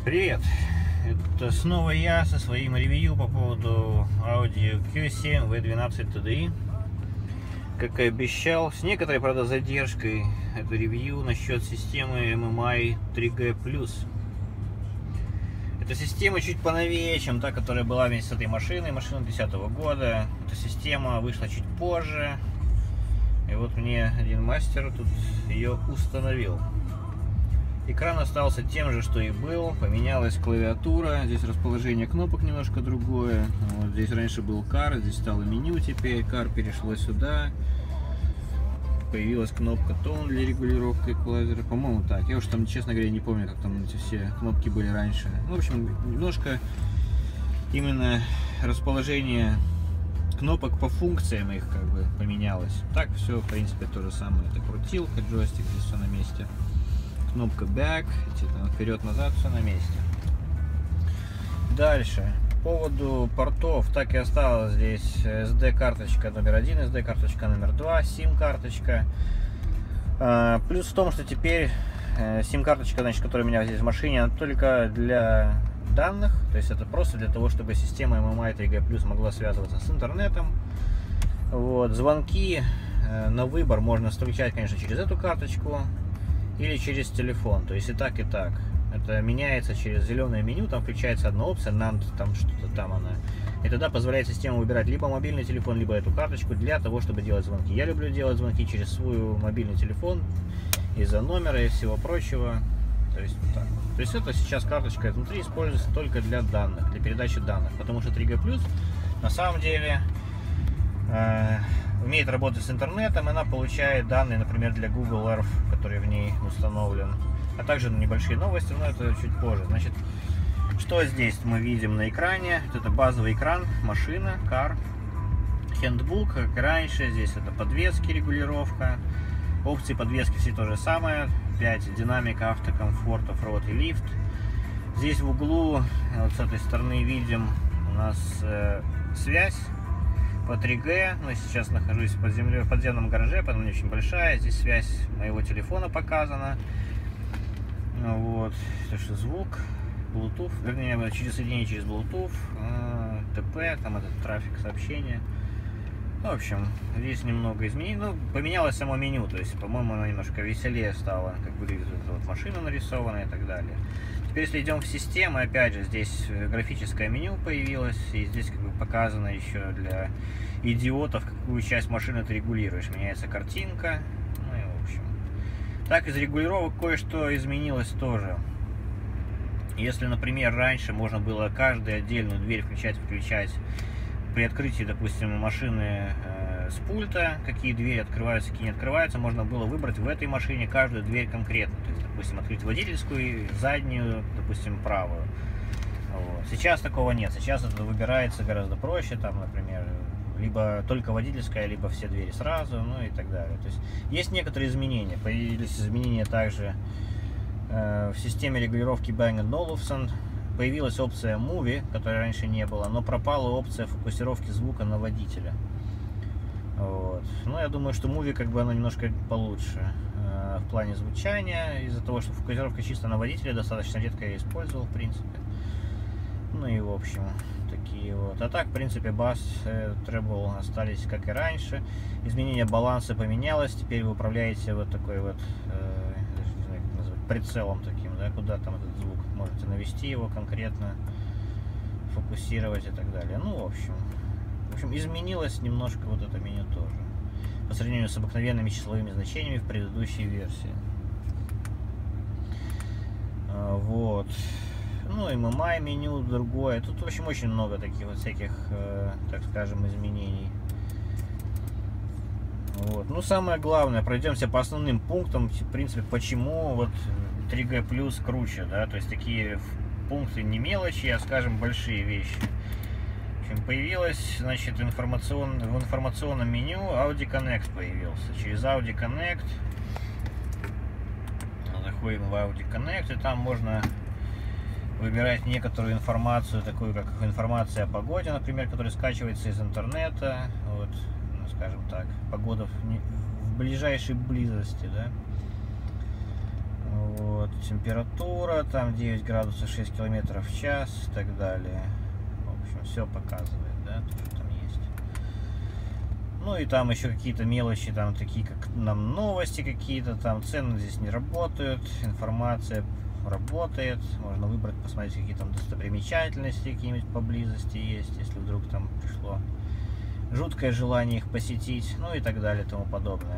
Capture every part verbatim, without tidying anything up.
Привет! Это снова я со своим ревью по поводу Audi кью семь ви двенадцать ти ди. Как и обещал, с некоторой, правда, задержкой, это ревью насчет системы эм эм ай три джи плюс. Эта система чуть поновее, чем та, которая была вместе с этой машиной, машина две тысячи десятого года. Эта система вышла чуть позже. И вот мне один мастер тут ее установил. Экран остался тем же, что и был. Поменялась клавиатура. Здесь расположение кнопок немножко другое. Вот здесь раньше был кар, здесь стало меню теперь. Кар перешло сюда. Появилась кнопка тон для регулировки эквалайзера. По-моему, так. Я уж там, честно говоря, не помню, как там эти все кнопки были раньше. Ну, в общем, немножко именно расположение кнопок по функциям их как бы поменялось. Так все, в принципе, то же самое. Это крутилка, джойстик, здесь все на месте. Кнопка Back, вперед-назад, все на месте. Дальше. По поводу портов, так и осталось здесь эс ди-карточка номер один, эс ди-карточка номер два, сим-карточка. А, плюс в том, что теперь сим-карточка, значит, которая у меня здесь в машине, она только для данных. То есть это просто для того, чтобы система эм эм ай три джи плюс могла связываться с интернетом. Вот. Звонки на выбор можно включать, конечно, через эту карточку или через телефон, то есть и так, и так. Это меняется через зеленое меню, там включается одна опция, нант, там что-то там она. И тогда позволяет система выбирать либо мобильный телефон, либо эту карточку для того, чтобы делать звонки. Я люблю делать звонки через свой мобильный телефон, из-за номера и всего прочего. То есть, так. То есть это сейчас карточка внутри используется только для данных, для передачи данных, потому что три джи плюс на самом деле э, умеет работать с интернетом, она получает данные, например, для Google Earth, который в ней установлен, а также на небольшие новости, но это чуть позже. Значит, что здесь мы видим на экране? Вот это базовый экран, машина, car, handbook, как и раньше. Здесь это подвески, регулировка, опции подвески все то же самое, пять динамика, автокомфорт, оффроуд и лифт. Здесь в углу, вот с этой стороны видим у нас э, связь по три джи, но сейчас нахожусь под землей, в подземном гараже, поэтому не очень большая. Здесь связь моего телефона показана. Вот, то что звук, Bluetooth, вернее, через соединение через Bluetooth, ТП, там этот трафик сообщения. Ну, в общем, здесь немного изменений. Ну, поменялось само меню, то есть, по-моему, оно немножко веселее стало, как выглядит эта вот машина нарисована и так далее. Теперь, если идем в систему, опять же, здесь графическое меню появилось, и здесь как бы показано еще для идиотов, какую часть машины ты регулируешь. Меняется картинка, ну и в общем. Так, из регулировок кое-что изменилось тоже. Если, например, раньше можно было каждую отдельную дверь включать-выключать при открытии, допустим, машины э, с пульта, какие двери открываются, какие не открываются, можно было выбрать в этой машине каждую дверь конкретно. То есть, допустим, открыть водительскую, заднюю, допустим, правую. Вот. Сейчас такого нет. Сейчас это выбирается гораздо проще, там, например, либо только водительская, либо все двери сразу, ну и так далее. То есть есть некоторые изменения. Появились изменения также э, в системе регулировки Bang энд Olufsen. Появилась опция Movie, которой раньше не было, но пропала опция фокусировки звука на водителя. Вот. Ну, я думаю, что Movie как бы она немножко получше э, в плане звучания, из-за того, что фокусировка чисто на водителя достаточно редко я использовал, в принципе. Ну и в общем, такие вот. А так, в принципе, бас, э, treble остались как и раньше. Изменение баланса поменялось, теперь вы управляете вот такой вот, э, даже не знаю, как назвать, прицелом таким, да, куда там этот звук. Можете навести его конкретно, фокусировать и так далее. Ну, в общем, в общем, изменилось немножко вот это меню тоже, по сравнению с обыкновенными числовыми значениями в предыдущей версии. Вот. Ну, эм эм ай меню другое. Тут, в общем, очень много таких вот всяких, э, так скажем, изменений. Вот. Ну, самое главное, пройдемся по основным пунктам, в принципе, почему вот три джи плюс круче, да, то есть такие пункты не мелочи, а, скажем, большие вещи. В общем, появилась, значит, информацион... в информационном меню Audi Connect появился. Через Audi Connect заходим в Audi Connect, и там можно выбирать некоторую информацию, такую как информация о погоде, например, которая скачивается из интернета, вот, ну, скажем так, погода в, не... в ближайшей близости, да. Вот. температура, там девять градусов шесть километров в час и так далее. В общем, все показывает, да, то, что там есть. Ну и там еще какие-то мелочи, там такие как нам новости какие-то, там цены здесь не работают, информация работает, можно выбрать, посмотреть, какие там достопримечательности какие-нибудь поблизости есть, если вдруг там пришло жуткое желание их посетить, ну и так далее и тому подобное.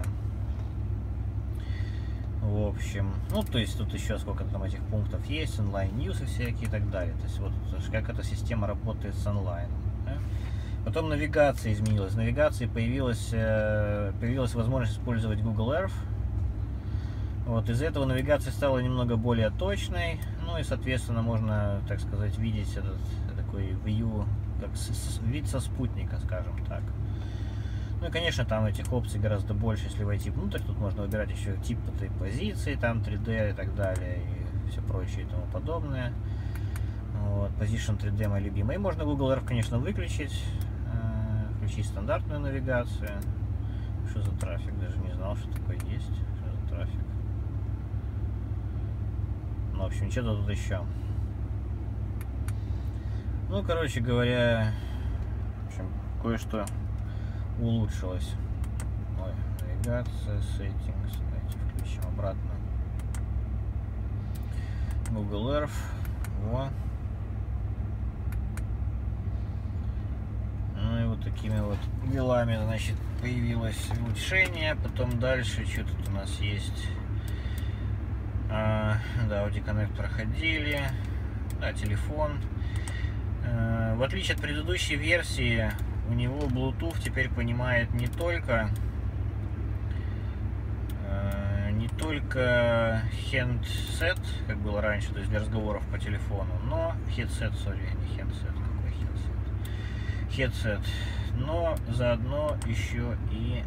В общем, ну то есть тут еще сколько там этих пунктов есть, онлайн-ньюсы всякие и так далее. То есть вот как эта система работает с онлайном. Да? Потом навигация изменилась. В навигации появилась, появилась возможность использовать Google Earth. Вот, из-за этого навигация стала немного более точной. Ну и, соответственно, можно, так сказать, видеть этот такой view, как с, с, вид со спутника, скажем так. Ну и, конечно, там этих опций гораздо больше, если войти внутрь. Тут можно выбирать еще тип этой позиции, там три дэ и так далее, и все прочее и тому подобное. Вот, Position три дэ мой любимый. И можно Google Earth, конечно, выключить, включить стандартную навигацию. Что за трафик? Даже не знал, что такое есть. Что за трафик? Ну, в общем, что-то тут еще. Ну, короче говоря, в общем, кое-что улучшилось. Ой, навигация, settings. Давайте включим обратно. Google Earth. Во. Ну и вот такими вот делами, значит, появилось улучшение. Потом дальше, что тут у нас есть? А, да, Audi Connect проходили. Да, телефон. А, в отличие от предыдущей версии, у него Bluetooth теперь понимает не только а, не только handset, как было раньше, то есть для разговоров по телефону, но headset, sorry, не handset, какой headset, headset, но заодно еще и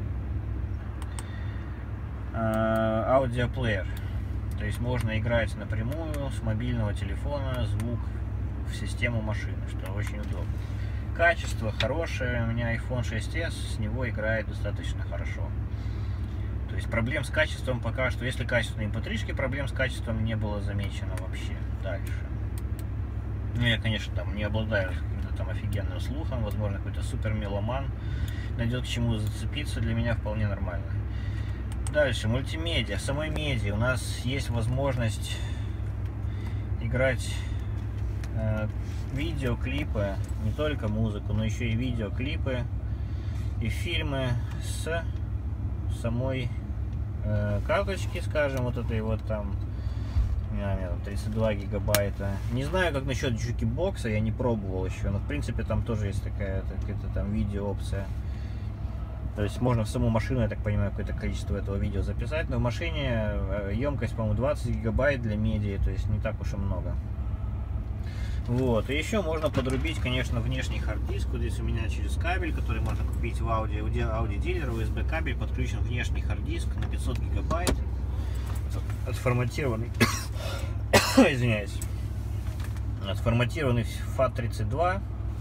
а, аудиоплеер. То есть можно играть напрямую с мобильного телефона звук в систему машины, что очень удобно. Качество хорошее, у меня айфон шесть эс, с него играет достаточно хорошо. То есть проблем с качеством пока что, если качественные эм пэ три-шки, проблем с качеством не было замечено вообще. Дальше. Ну, я, конечно, там не обладаю каким-то там офигенным слухом, возможно, какой-то супер меломан найдет к чему зацепиться, для меня вполне нормально. Дальше, мультимедиа. В самой медиа у нас есть возможность играть э, видеоклипы, не только музыку, но еще и видеоклипы и фильмы с самой э, карточки, скажем, вот этой вот там, у меня, у меня там тридцать два гигабайта. Не знаю, как насчет джукибокса, я не пробовал еще, но в принципе там тоже есть такая какая-то там видео опция. То есть можно в саму машину, я так понимаю, какое-то количество этого видео записать, но в машине емкость, по-моему, двадцать гигабайт для медиа, то есть не так уж и много. Вот, и еще можно подрубить, конечно, внешний хард-диск. Вот здесь у меня через кабель, который можно купить в Audi, Audi дилер, ю эс би кабель, подключен внешний хард-диск на пятьсот гигабайт, отформатированный, извиняюсь, отформатированный фат тридцать два,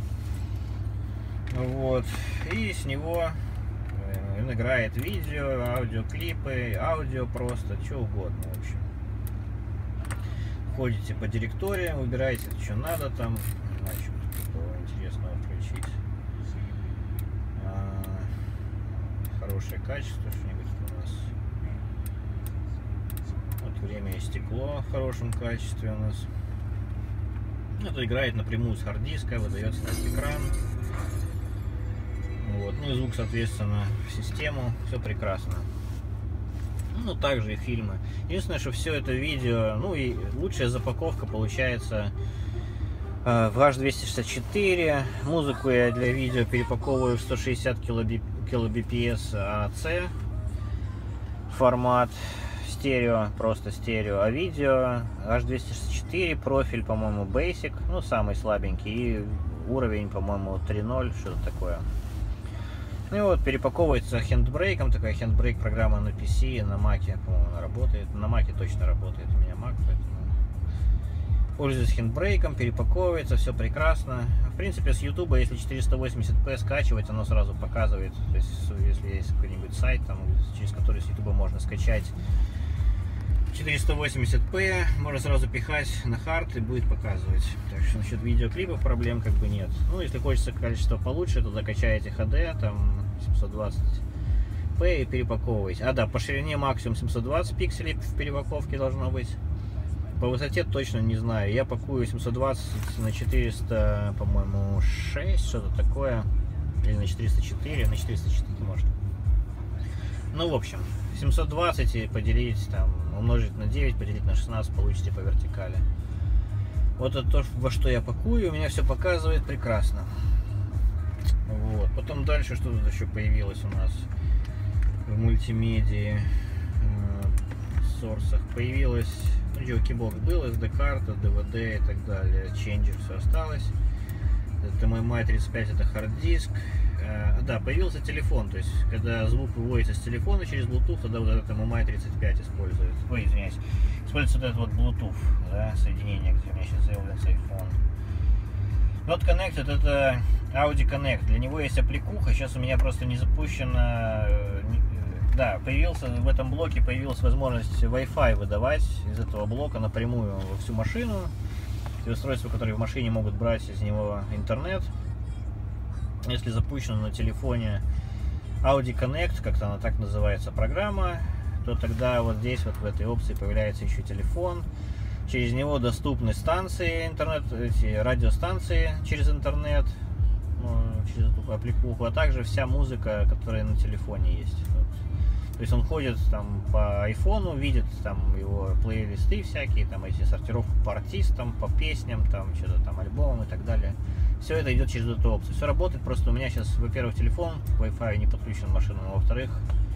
вот, и с него он играет видео, аудиоклипы, аудио просто, что угодно, в общем. Ходите по директориям, выбираете, что надо там, значит, такого интересного включить. А, хорошее качество, что-нибудь у нас. Вот время и стекло в хорошем качестве у нас. Это играет напрямую с хард-диска, выдается на экран. Вот. Ну и звук, соответственно, в систему, все прекрасно. Ну, также и фильмы. Единственное, что все это видео, ну и лучшая запаковка получается э, в эйч двести шестьдесят четыре. Музыку я для видео перепаковываю в сто шестьдесят килобипэс эй си формат, стерео, просто стерео, а видео эйч двести шестьдесят четыре, профиль, по-моему, Basic, ну, самый слабенький, и уровень, по-моему, три ноль, что-то такое. Ну и вот перепаковывается хендбрейком, такая хендбрейк программа на пи си, на маке, по-моему, она работает. На маке точно работает, у меня мак, поэтому пользуюсь хендбрейком, перепаковывается, все прекрасно. В принципе, с ютуба, если четыреста восемьдесят пэ скачивать, оно сразу показывает. То есть, если есть какой-нибудь сайт, там, через который с ютуба можно скачать четыреста восемьдесят пэ, можно сразу пихать на хард и будет показывать. Так что насчет видеоклипов проблем как бы нет. Ну, если хочется качество получше, то закачаете эйч ди, там семьсот двадцать пэ и перепаковываете. А да, по ширине максимум семьсот двадцать пикселей в перепаковке должно быть. По высоте точно не знаю. Я пакую семьсот двадцать на четыреста, по-моему, шесть, что-то такое. Или на четыреста четыре, на четыреста четыре может. Ну, в общем, семьсот двадцать и поделить, там, умножить на девять, поделить на шестнадцать, получите по вертикали. Вот это то, во что я пакую, у меня все показывает прекрасно. Вот. Потом дальше что тут еще появилось у нас в мультимедии, в сорсах. Появилась, ну, джокибокс был, эс ди-карта, ди ви ди и так далее. Changes все осталось. Это мой эм ай тридцать пять, это хард-диск. А, да, появился телефон, то есть, когда звук выводится с телефона через Bluetooth, тогда вот этот эм ай тридцать пять использует. Ой, извиняюсь. Используется вот этот вот Bluetooth, да, соединение, где у меня сейчас заявляется iPhone. Not Connected, это Audi Connect. Для него есть аппликуха, сейчас у меня просто не запущена. Да, появился в этом блоке появилась возможность Wi-Fi выдавать из этого блока напрямую во всю машину. Те устройства, которые в машине могут брать из него интернет. Если запущена на телефоне Audi Connect, как-то она так называется программа, то тогда вот здесь вот в этой опции появляется еще телефон. Через него доступны станции интернет, эти радиостанции через интернет, ну, через эту аппликуху, а также вся музыка, которая на телефоне есть. Вот. То есть он ходит там по айфону, видит там его плейлисты всякие, там эти сортировку по артистам, по песням, там что-то там альбомам и так далее. Все это идет через эту опцию. Все работает, просто у меня сейчас, во-первых, телефон к Wi-Fi не подключен в машину, а во-вторых,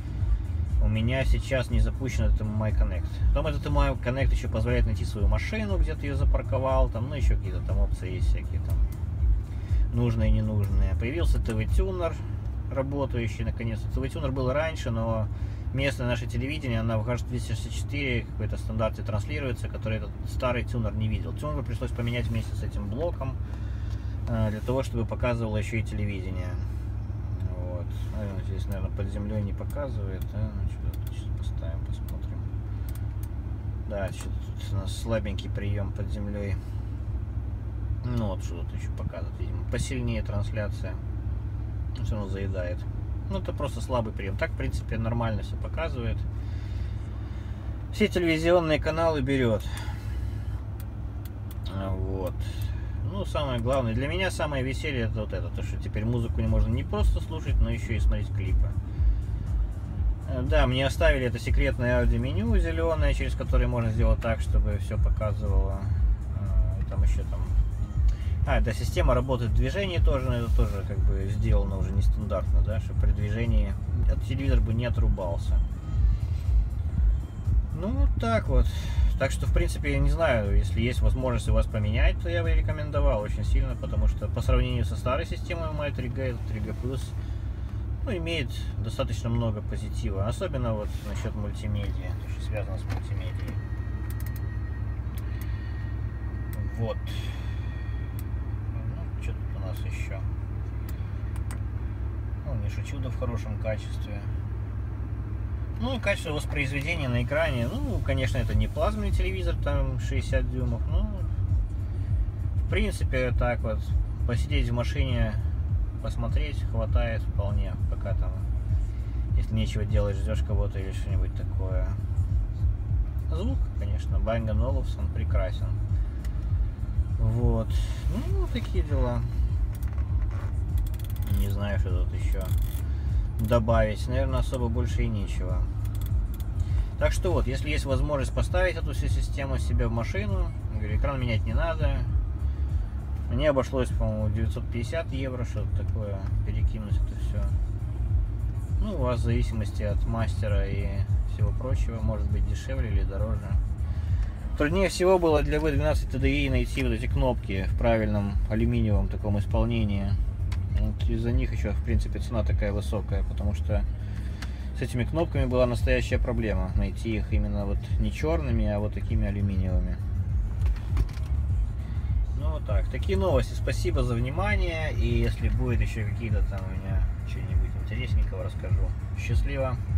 у меня сейчас не запущен этот эм ай Connect. Потом этот эм ай Connect еще позволяет найти свою машину, где ты ее запарковал, там, ну еще какие-то там опции есть всякие там нужные и ненужные. Появился ти ви-тюнер работающий, наконец-то. ти ви-тюнер был раньше, но местное наше телевидение, она в эйч двести шестьдесят четыре какой-то стандарте транслируется, который этот старый тюнер не видел. Тюнер пришлось поменять вместе с этим блоком, для того, чтобы показывало еще и телевидение. Вот. А, здесь, наверное, под землей не показывает. А? Ну, что-то сейчас поставим, посмотрим. Да, что-то тут у нас слабенький прием под землей. Ну вот, что тут еще показывает, видимо. Посильнее трансляция. Все равно заедает. Ну, это просто слабый прием. Так, в принципе, нормально все показывает. Все телевизионные каналы берет. Вот. Ну, самое главное, для меня самое веселье это вот это, то, что теперь музыку не можно не просто слушать, но еще и смотреть клипы. Да, мне оставили это секретное аудиоменю зеленое, через которое можно сделать так, чтобы все показывало. И там еще там... А, да, система работает в движении тоже, но это тоже как бы сделано уже нестандартно, да, что при движении этот телевизор бы не отрубался. Ну, вот так вот. Так что, в принципе, я не знаю, если есть возможность у вас поменять, то я бы рекомендовал очень сильно, потому что по сравнению со старой системой эм ай три джи, три джи плюс, ну, имеет достаточно много позитива. Особенно вот насчет мультимедиа, то, что связано с мультимедией. Вот. Ну, что тут у нас еще? Ну, не шучу, да в хорошем качестве. Ну и качество воспроизведения на экране, ну, конечно, это не плазменный телевизор, там шестьдесят дюймов, ну, в принципе, так вот, посидеть в машине, посмотреть, хватает вполне, пока там, если нечего делать, ждешь кого-то или что-нибудь такое. Звук, конечно, Bang энд Olufsen прекрасен. Вот, ну, такие дела. Не знаю, что тут еще добавить, наверное, особо больше и нечего. Так что вот, если есть возможность поставить эту всю систему себе в машину, говорю, экран менять не надо. Мне обошлось, по-моему, девятьсот пятьдесят евро, что-то такое, перекинуть это все. Ну, у вас в зависимости от мастера и всего прочего, может быть дешевле или дороже. Труднее всего было для ви двенадцать ти ди и найти вот эти кнопки в правильном алюминиевом таком исполнении. Вот из-за них еще, в принципе, цена такая высокая, потому что с этими кнопками была настоящая проблема. Найти их именно вот не черными, а вот такими алюминиевыми. Ну вот так. Такие новости. Спасибо за внимание. И если будет еще какие-то там у меня что-нибудь интересненького, расскажу. Счастливо!